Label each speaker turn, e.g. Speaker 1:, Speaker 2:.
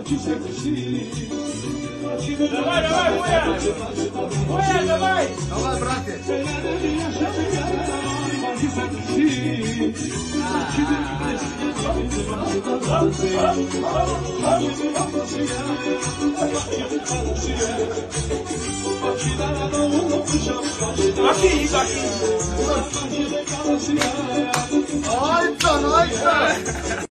Speaker 1: Давай, давай, Буя! Буя, давай!
Speaker 2: Давай, братья!
Speaker 1: Aqui, aqui!
Speaker 2: Ay, ay, ay!